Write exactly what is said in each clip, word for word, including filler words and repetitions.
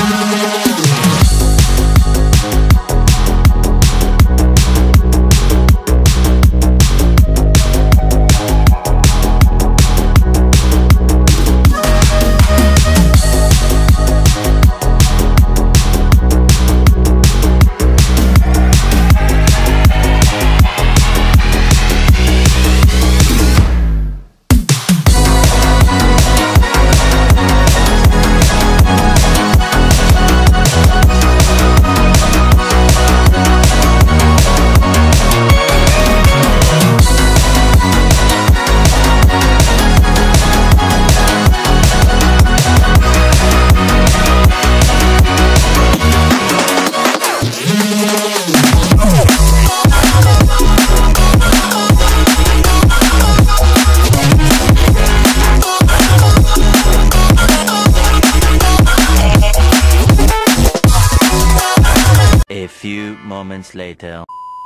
A few moments later.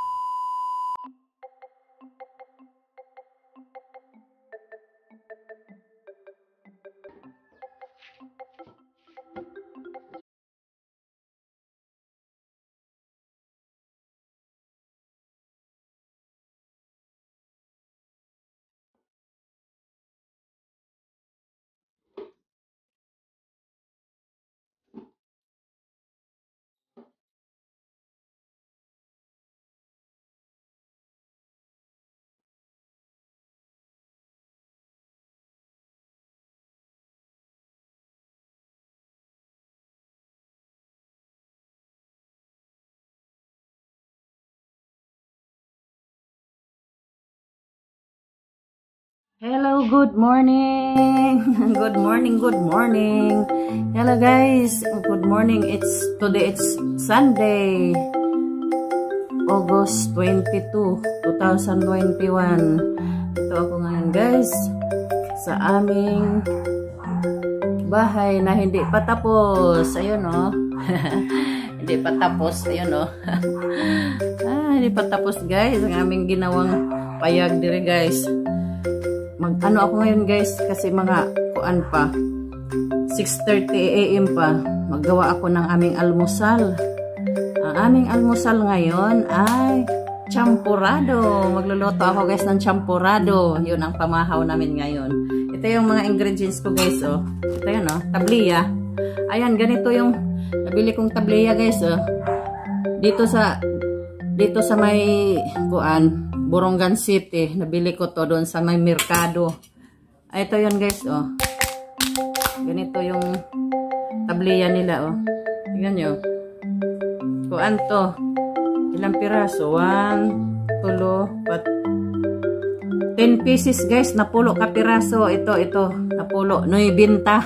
Hello, good morning. Good morning, good morning. Hello guys, good morning. It's today it's Sunday, August twenty-second, twenty twenty-one. Ito ako ngayon guys sa aming bahay na hindi pa tapos. Ayun oh. Hindi pa tapos, ayun oh. ah, hindi pa tapos guys ang aming ginawang payag dire guys. Mag ano ako ngayon guys kasi mga kuan pa six thirty a m pa maggawa ako ng aming almusal. Ang aming almusal ngayon ay champorado. Magluluto ako guys ng champorado. Yun ang pamahaw namin ngayon. Ito yung mga ingredients ko guys oh. Ito yun oh, tabliya. Ayan, ganito yung nabili kong tabliya guys oh. Dito sa dito sa may kuan Borongan City. Nabili ko to doon sa may merkado. Ay, ito yun guys, oh. Ganito yung tabliya nila, oh. Tingnan nyo. Kuan to. Ilang piraso? One, tulo, pat. Ten pieces guys. Napulo ka piraso. Ito, ito. Napulo. Noy binta.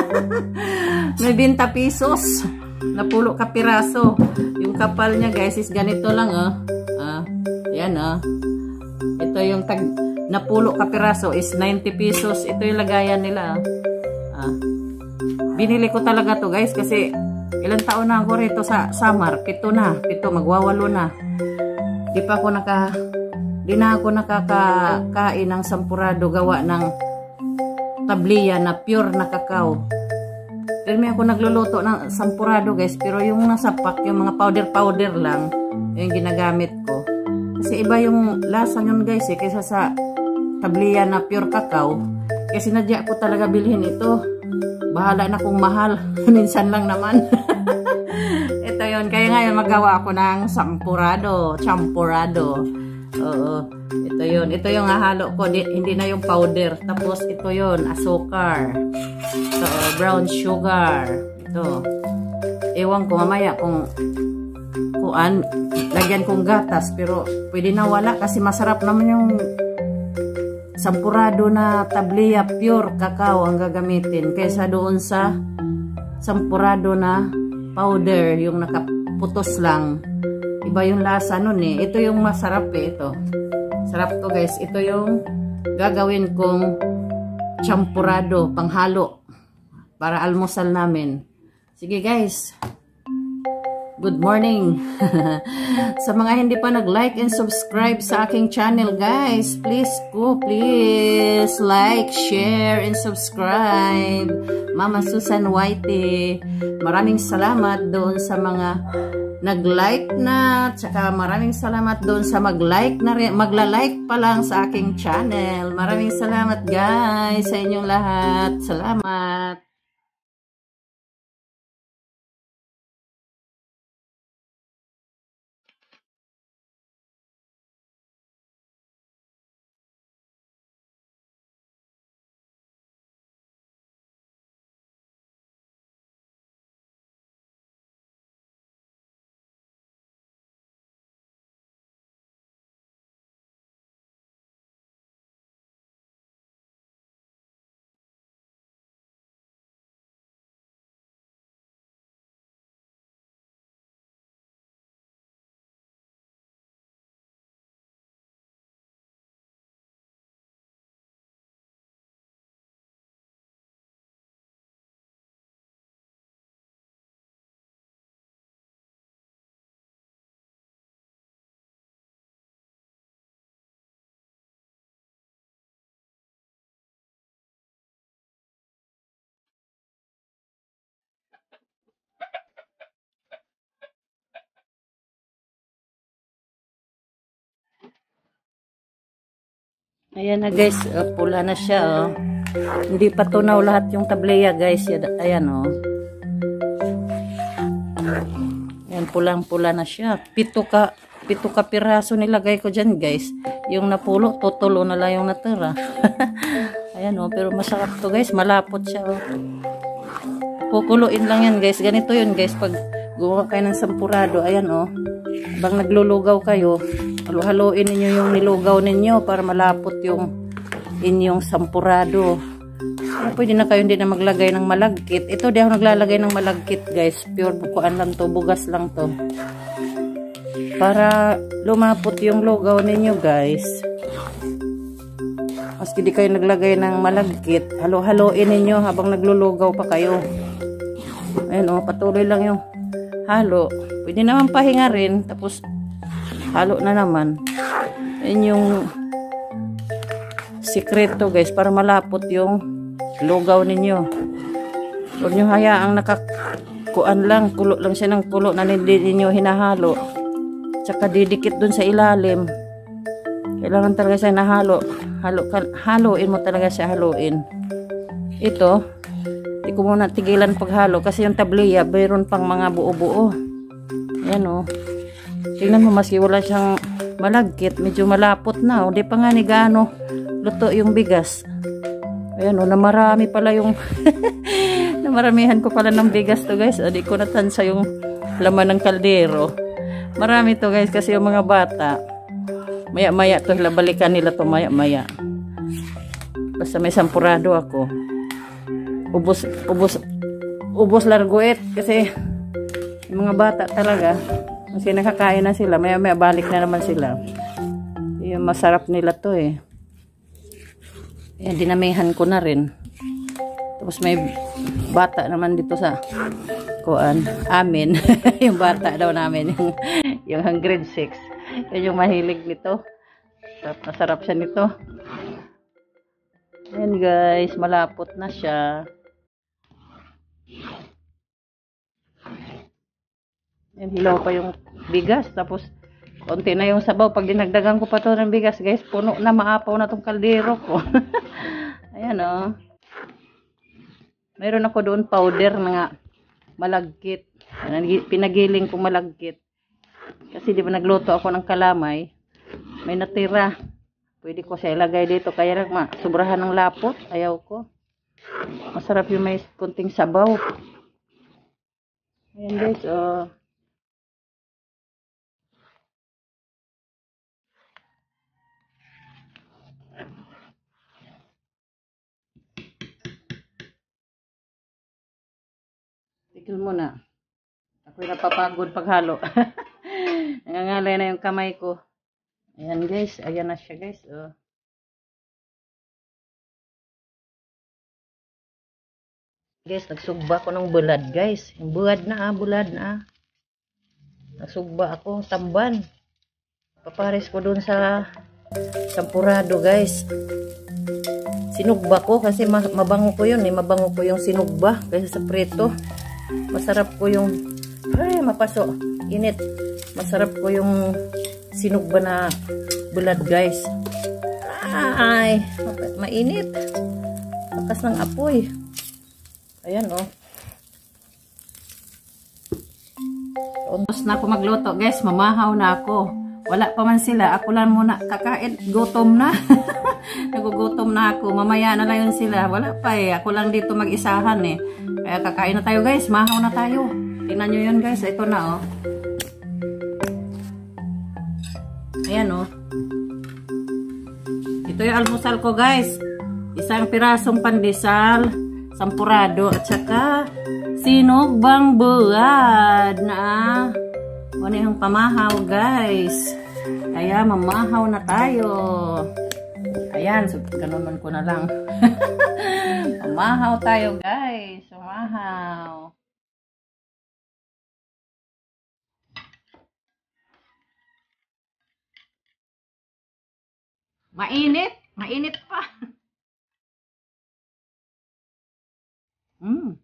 Noy binta pesos. Napulo ka piraso. Yung kapal niya guys is ganito lang, oh. Ah, yan, oh. Ito yung tag napulo ka piraso is ninety pesos. Ito yung lagayan nila. Ah. Binili ko talaga to guys kasi ilang taon na ako rito sa Samar. Pito na. Pito. Magwawalo na. Di pa ako naka di na ako nakakakain ng sampurado gawa ng tabliya na pure na kakao. Pero may ako nagluluto ng sampurado guys. Pero yung nasa pack, yung mga powder-powder lang, yung ginagamit ko. Kasi iba yung lasa nyon guys eh, kaysa sa tabliya na pure kakao. Kasi sinadya ko talaga bilhin ito. Bahala na kung mahal. Minsan lang naman. Ito yun. Kaya ngayon magawa ako ng champorado. Champorado. Oo. Ito yun. Ito yung hahalo ko. Di, hindi na yung powder. Tapos ito yun. Asukar. Ito. Brown sugar. Ito. Ewan ko mamaya kung kuan, lagyan kong gatas, pero pwede na wala kasi masarap naman yung sampurado na tabliya pure kakao ang gagamitin kaysa doon sa sampurado na powder yung nakaputos lang. Iba yung lasa nun eh. Ito yung masarap eh, ito. Sarap to guys. Ito yung gagawin kong champorado panghalo para almusal namin. Sige guys. Good morning. Sa mga hindi pa nag-like and subscribe sa aking channel, guys, please go, please like, share, and subscribe. Mama Susan Whitey, maraming salamat doon sa mga nag-like na, tsaka maraming salamat doon sa mag-like na, magla-like pa lang sa aking channel. Maraming salamat, guys, sa inyong lahat. Salamat. Ayan na, guys, uh, pula na siya, oh. Hindi pa tunaw lahat yung tableya, guys. Ayan, oh. Ayan, pulang-pula na siya. Pito ka, pito ka piraso nilagay ko dyan, guys. Yung napulo, tutulo na lang yung natira. Ayan, oh, pero masarap to, guys. Malapot siya, oh. Kukuluin lang yan, guys. Ganito yun, guys, pag gumawa kayo ng sampurado. Ayan, oh. Habang naglulugaw kayo, halo-haloin ninyo yung nilugaw ninyo para malapot yung inyong sampurado. Kaya pwede na kayo hindi na maglagay ng malagkit. Ito, di ako naglalagay ng malagkit, guys. Pure bukuan lang to, bugas lang to. Para lumapot yung lugaw ninyo, guys. Maski di kayo naglagay ng malagkit, halo-haloin ninyo habang naglulugaw pa kayo. Ayan, oh, patuloy lang yung halo. Pwede naman pahinga rin, tapos halo na naman. Ayan yung sikreto, guys, para malapot yung lugaw ninyo. Huwag nyo hayaang nakakuan lang, kulo lang siya ng kulo na hindi ninyo hinahalo. Tsaka didikit dun sa ilalim. Kailangan talaga siya nahalo. Halo, haluin mo talaga siya, haluin. Ito, di ko muna tigilan paghalo kasi yung tableya, mayroon pang mga buo-buo. Ayan, oh. Tingnan mo, maski wala siyang malagkit, medyo malapot na. O, di pa nga ni gaano luto yung bigas. Ayan, o, namarami pala yung namaramihan ko pala ng bigas to, guys. O, di ko natansa yung laman ng kaldero. Marami to, guys, kasi yung mga bata, maya-maya to, balikan nila to maya-maya. Basta may sampurado ako. Ubos, ubos, ubos larguet kasi yung mga bata talaga, kasi nakakain na sila, maya maya balik na naman sila. Yung masarap nila to, eh. Ayan, dinamihan ko na rin. Tapos may bata naman dito sa kuan amin. Yung bata daw namin, yung, yung grade six. Yan yung mahilig nito. Masarap siya nito. Ayan, guys, malapot na siya. Ayan, hilaw pa yung bigas. Tapos, konti na yung sabaw. Pag dinagdagan ko pa to ng bigas, guys, puno na, maapaw na tong kaldero ko. Ayan, oh. Mayroon ako doon powder na malagkit. Pinagiling ko malagkit. Kasi di ba nagluto ako ng kalamay, may natira. Pwede ko siya ilagay dito. Kaya lang, sobrahan ng lapot. Ayaw ko. Masarap yung may kunting sabaw. Ayan, guys, oh. Tigil mo na. Ako'y napapagod paghalo. Nangangalay na yung kamay ko. Ayan, guys. Ayan na siya, guys. Oh. Guys, nagsugba ko ng bulad, guys. Yung bulad na, ah. Bulad na, ah. Nasugba ako, tamban. Papares ko dun sa champorado, guys. Sinugba ko kasi mabango ko yun eh. Mabango ko yung sinugba kaysa sa preto. Masarap ko yung, ay, mapaso. Init. Masarap ko yung sinugba na bulad, guys. Ay, mainit. Lakas ng apoy. Ayan, oh. Tapos na ako magluto, guys. Mamahaw na ako. Wala pa man sila. Ako lang muna kakain. Gutom na. Nagugutom na ako. Mamaya na lang yun sila. Wala pa eh. Ako lang dito mag-isahan eh. Kaya kakain na tayo, guys. Mahaw na tayo. Tingnan nyo yun, guys. Ito na, oh. Ayan, oh. Ito yung almusal ko, guys. Isang pirasong pandesal, champorado, at saka sinugbang buwad na ano yung pamahaw, guys. Kaya mamahaw na tayo. Ayan, so ganunan ko na lang. Mamahaw tayo, guys. Mamahaw. Mainit. Mainit pa. Mm.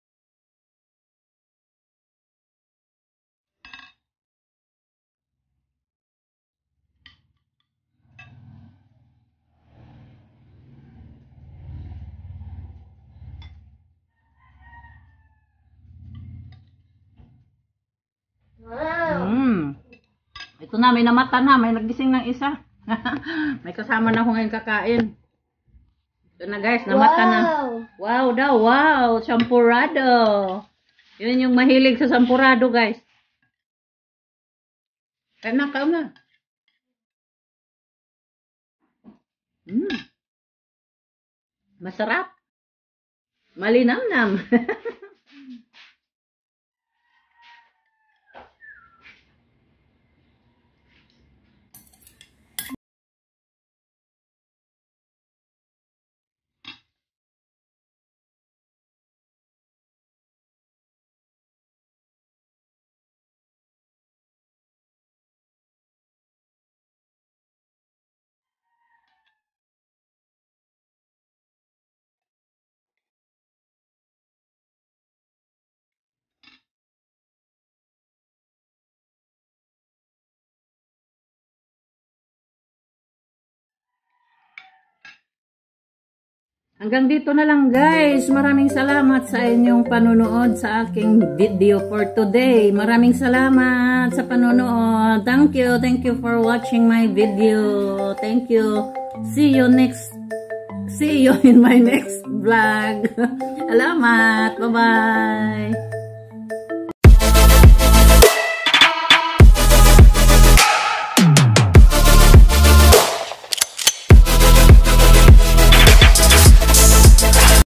Wow. Mm. Ito na, may namata na. May nagising ng isa. May kasama na ako ngayon kakain. Ito na, guys, namata wow. na. Wow daw, wow. Champorado. Yun yung mahilig sa champorado, guys. Kaya na, kao na. Mm. Masarap. Malinamnam. Hanggang dito na lang, guys. Maraming salamat sa inyong panonood sa aking video for today. Maraming salamat sa panonood. Thank you. Thank you for watching my video. Thank you. See you next. See you in my next vlog. Salamat. Bye-bye.